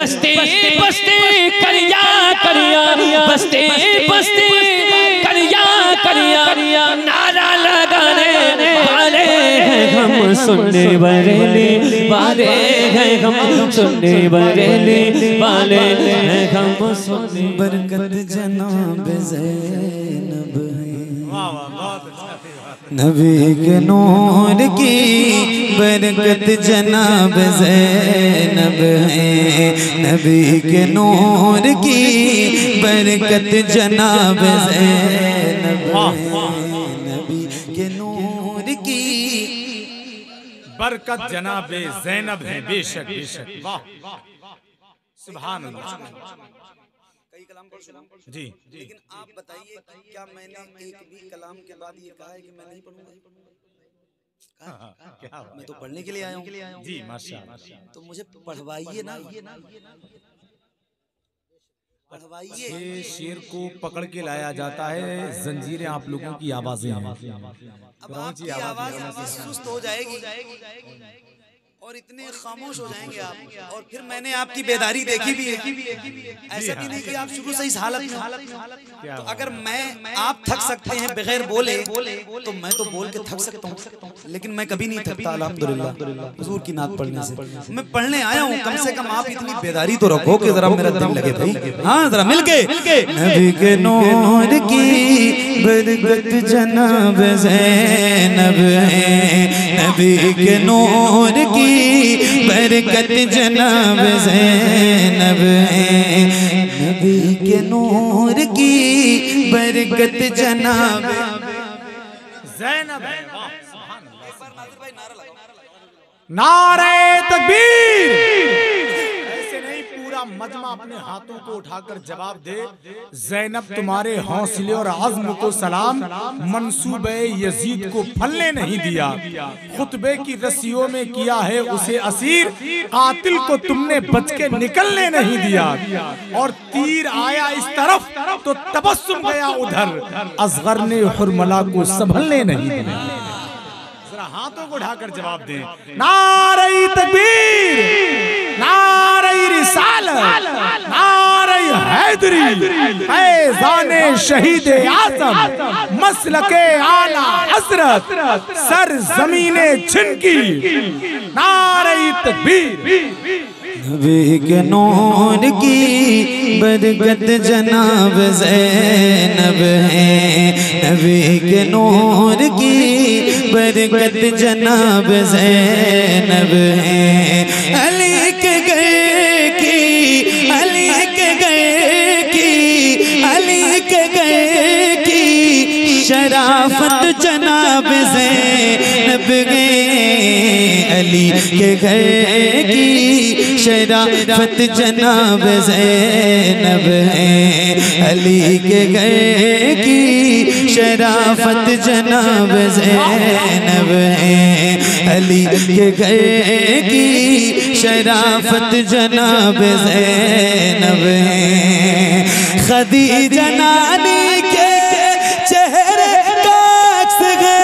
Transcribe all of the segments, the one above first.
बस्ती बस्ती करिया करिया बस्ती बस्ती करिया करिया नारा लगाने वाले हैं हम, सुनने बरेली वाले हैं हम, सुनने बरेली वाले हैं हम, सुनने बरकत जनाब ज़ैनब है नबी के नूर की बरकत जनाब ज़ैनब है, नबी के नूर की बरकत जनाब ज़ैनब है, नबी के नूर की बरकत जनाब ज़ैनब है। बेशक बेशक, वाह सुभान अल्लाह। कई कलाम पढ़ चुका जी, लेकिन आप बताइए क्या मैंने एक भी कलाम के बाद ये कहा है कि मैं नहीं पढ़ूंगा? क्या मैं तो पढ़ने के लिए आया हूँ जी, माशाअल्लाह। तो मुझे पढ़वाइए ना, पढ़वाइए। ये शेर को पकड़ के लाया जाता है, जंजीरें आप लोगों की आवाजें हैं। अब आपकी आवाज इतनी सुस्त हो जाएगी और इतने खामोश हो जाएंगे आप, और फिर मैंने आपकी बेदारी देखी भी है। ऐसा भी नहीं कि आप शुरू से इस हालत में, तो अगर आप थक सकते हैं बगैर बोले तो मैं तो बोल के थक सकता हूँ, लेकिन मैं कभी नहीं थकता अल्हम्दुलिल्लाह हुजूर की नात पढ़ने से। मैं पढ़ने आया हूँ, कम से कम आप इतनी बेदारी तो रखो कि जरा मेरा दिल लगे भाई। हाँ जरा मिलके। नबी के नूर की बरकत जनाब ज़ैनब है, नबी के नूर की बरकत जनाब ज़ैनब है, नबी के नूर की बरकत जनाब ज़ैनब है। वाह सुभान अल्लाह। नारे तकबीर। ऐसे नहीं, पूरा मजमा अपने हाथों को उठाकर जवाब दे। ज़ैनब तुम्हारे हौसले और अज़्म को सलाम, मंसूबे यजीद को फलने नहीं दिया, खुतबे की रस्सियों में किया है उसे असीर, कातिल को तुमने बच के निकलने नहीं दिया, और तीर आया इस तरफ तो तबस्सुम गया उधर, असगर ने हुरमला को संभलने नहीं दिया। जरा हाथों को उठाकर जवाब दें। नारे तकबीर, नारे रिसालत, नारे हैदरी, फैज़ाने शहीद आज़म, मसलके आला हज़रत, सर ज़मीने छिनकी। नारे तकबीर। नबी के नूर की बरकत जनाब ज़ैनब है, नबी के नूर की बरकत जनाब ज़ैनब है, अली के घर की, अली के घर की, अली के घर की शराफत जनाब ज़ैनब है, अली के घर की शराफत जनाब ज़ैनब है, अली के घर की शराफत जनाब ज़ैनब है, अली के घर की शराफत जनाब ज़ैनब है, खदीजा नानी के चेहरे का अक्स है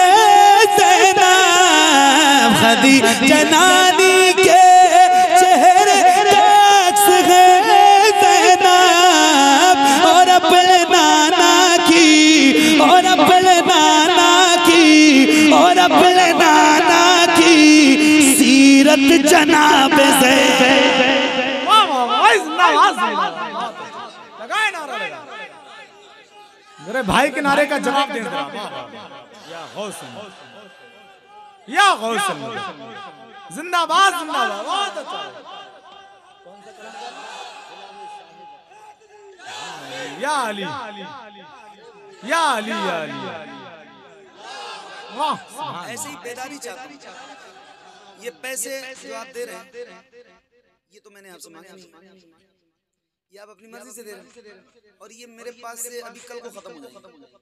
ज़ैनब, खदीजा नानी के जनाब मेरे भाई के नारे का जवाब दे। या गौस जिंदाबाद जिंदाबाद। बहुत अच्छा। या अली, या अली, या अली। वाह, ऐसे ही बेदारी चाहता हूं। ये पैसे जो आप दे रहे हैं ये तो मैंने आपसे मांगे नहीं, ये आप अपनी मर्जी से दे रहे हैं, और ये मेरे पास से अभी कल को खत्म हो जाएगा,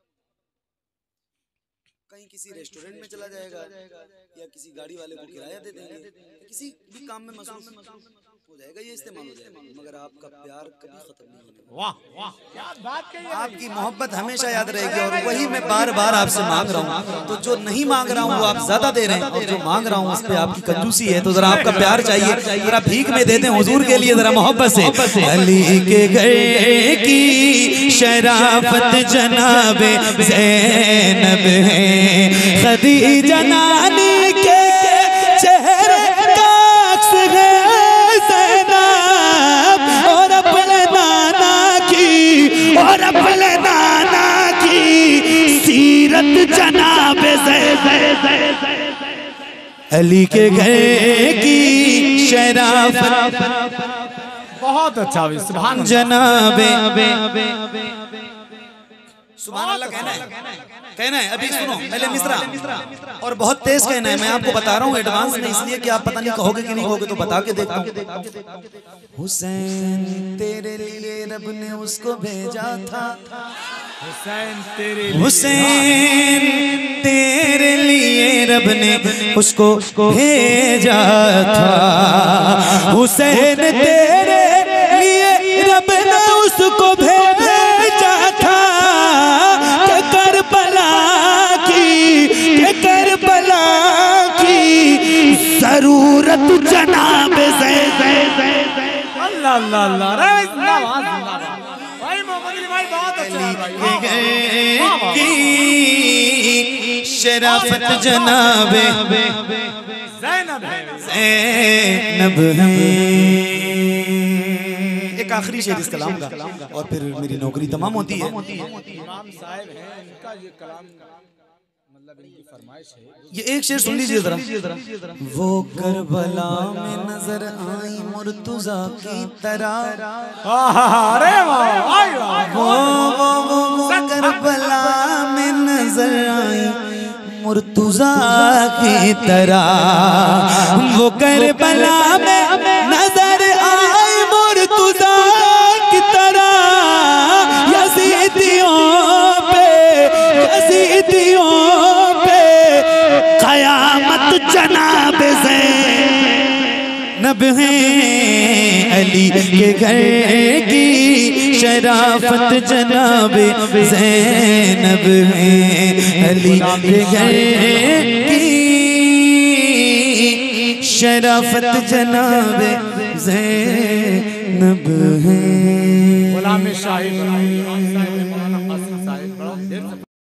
कहीं किसी रेस्टोरेंट में चला जाएगा या किसी गाड़ी वाले को किराया दे देंगे, किसी भी काम में मसरूफ। हो जाएगा, ये इस्तेमाल हो जाएगा, मगर आपका प्यार कभी खत्म नहीं होने वाला। वाह वाह क्या बात कही है। आपकी मोहब्बत हमेशा याद रहेगी और वही मैं बार बार आपसे मांग रहा हूँ। तो जो नहीं मांग रहा हूँ वो आप ज्यादा दे रहे हैं, और जो मांग रहा हूँ उस पे आपकी कंजूसी है। तो जरा आपका प्यार चाहिए, जरा भीख में दे दें हुजूर के लिए, जरा मोहब्बत से। अली के घर की शराफत जनाबे ज़ैनब है, खदीजा नानी के चेहरे का अक्स है ज़ैनब, और अपने नाना की, और अपने नाना की सीरत जनाबे ज़ैनब। अली के घर की शराफत बहुत अच्छा भी सुभान जनाबे। सुभान अल्लाह कहना है। अभी सुनो पहले मिसरा, और बहुत तेज कहना है। मैं आपको बता रहा हूँ एडवांस में, इसलिए कि आप पता नहीं कहोगे कि नहीं कहोगे, तो बता के देखता हूँ। हुसैन तेरे लिए रब ने उसको भेजा था, हुसैन तेरे हुसैन तेरे लिए रब ने उसको भेजा था, हुसैन तेरे लिए रब ने उसको भेजा था, कि करबला की जरूरत जनाब अल्लाह अल्लाह अल्लाह रे जिंदाबाद जिंदाबाद भाई मोहम्मद अली भाई बहुत अच्छा भाई की शराफत जनाबे ज़ैनब है ज़ैनब है। एक आखिरी शेर इस कलाम का, और फिर मेरी नौकरी तमाम होती है। इमाम साहब हैं, इनका ये कलाम मतलब इनकी फरमाइश है। ये एक शेर सुन लीजिए जरा। वो करबला में नजर आई मुर्तुजा की तरह, अरे वाह वो करबला में नजर आई मुर्तुजा की तरह, वो करबला में नजर आई मुर्तुजा की तरह, यज़ीदियों पे क़यामत जनाब ज़ैनब है। अली के घर की शराफत जनाब ज़ैनब है, अली के घर की शराफत जनाब ज़ैनब है। गुलाम शाही